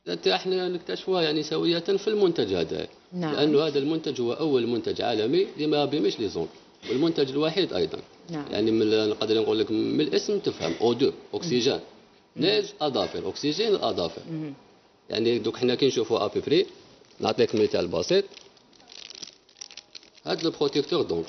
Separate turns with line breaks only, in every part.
حتى احنا نكتشفوها يعني سوية في المنتج هذا.
نعم.
لأنه هذا المنتج هو أول منتج عالمي اللي ما بيمش لي زون، والمنتج الوحيد أيضا.
نعم.
يعني نقدر نقول لك من الاسم تفهم O2 أكسجين، نيز أظافر، أكسجين الأظافر. يعني دوك حنا كي نشوفوا أبي فري، نعطيك مثال بسيط. هذا البروتيكتور دونك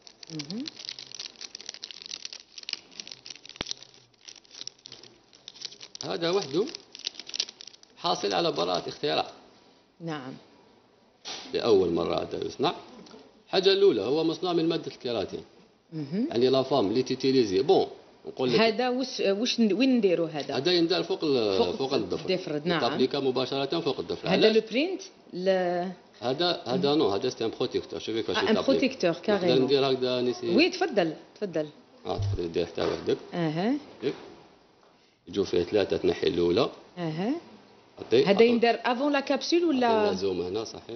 هذا وحده حاصل على براءة اختراع.
نعم.
لأول مرة هذا يصنع. الحاجة الأولى هو مصنوع من مادة الكيراتين. يعني لا فام اللي تيتيليزي بون نقول لك
هذا واش وين نديرو هذا؟
هذا يندار فوق الضفر.
نعم.
تابليكا مباشرة فوق الضفر.
هذا لو برينت
هذا نو هذا سي ان بروتيكتور. شوفي كيفاش
ان بروتيكتور كاريمون.
نقدر ندير هكذا نسي.
وي تفضل تفضل.
تقدر دير حتى وحدك.
اها.
يجوا فيه ثلاثة، تنحي الأولى.
اها. هذا يندار افون لا كابسول ولا؟
زوم هنا صحيح.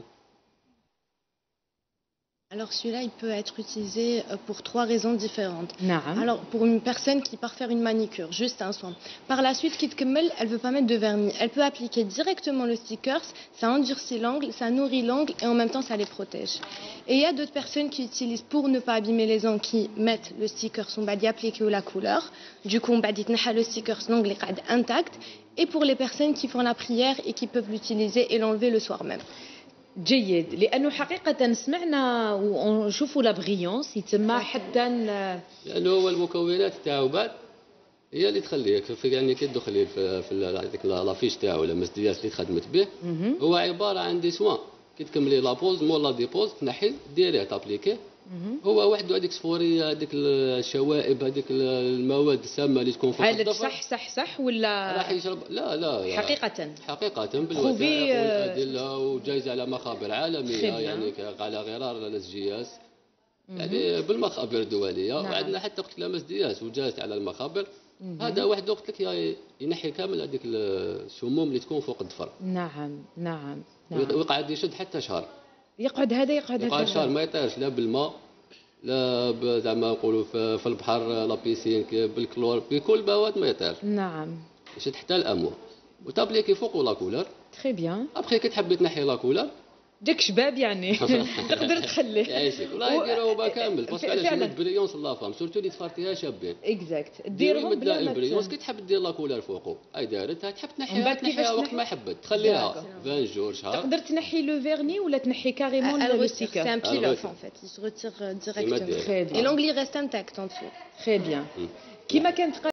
Alors celui-là, il peut être utilisé pour trois raisons différentes.
نعم.
Alors pour une personne qui part faire une manicure, juste un soin. Par la suite, qui elle veut pas mettre de vernis. Elle peut appliquer directement le sticker, ça endurcit l'angle, ça nourrit l'angle et en même temps ça les protège. Et il y a d'autres personnes qui utilisent pour ne pas abîmer les ongles, qui mettent le sticker, son badi appliqué ou la couleur. Du coup, on badi le sticker, l'ongle est intact. Et pour les personnes qui font la prière et qui peuvent l'utiliser et l'enlever le soir même.
جيد، لانه حقيقه سمعنا ونشوفوا لا بريونس يتسمى حتى
لانه هو المكونات تاعو بعد هي اللي تخليك يعني كي تدخلي في هذيك لافيش تاعو ولا مسديات اللي تخدمت به. هو عباره عن دي سوان كي تكملي لابوز مولا ديبوز تنحي ديريه تابليكي. هو وحده هذيك الصفوريه هذيك الشوائب هذيك المواد السامه اللي تكون فوق الضفر.
صح ولا
راح يشرب؟ لا حقيقه بالوثائق والادله وجايزه على مخابر عالميه يعني على غرار الاسجياس يعني بالمخابر الدوليه.
نعم.
وعندنا حتى قلت لها مسدياس وجازت على المخابر. هذا واحد قلت لك ينحي كامل هذيك السموم اللي تكون فوق الضفر.
نعم.
ويقعد يشد حتى شهر.
يقعد
شهر ما يطيرش لا بالماء لا زعما نقولوا في البحر لا بيسين بالكلور بكل مواد ما يطيرش.
نعم.
يشد حتى الامواج وتابليكي فوق لا كولور.
تري بيان.
ابخي كي تحبي تنحي لا كولور
داك شباب يعني تقدر تخليه
يعيشك ولا يديروه كامل باسكو علاش يمد بريونس لا فام سورتو اللي تفارتيها شابين.
اكزاكت ديرهم بلا
البريونس كي تحب دير لا كولور فوقه اي دارتها تحب تنحيها وقت ما حبت تخليها 20 جور شهر.
تقدر تنحي لو فيرني ولا تنحي كاريمون لو ستيكر.
C'est un peel-off en fait, il se retire directement. Et l'angle reste intact en dessous.
Très bien. كيما كانت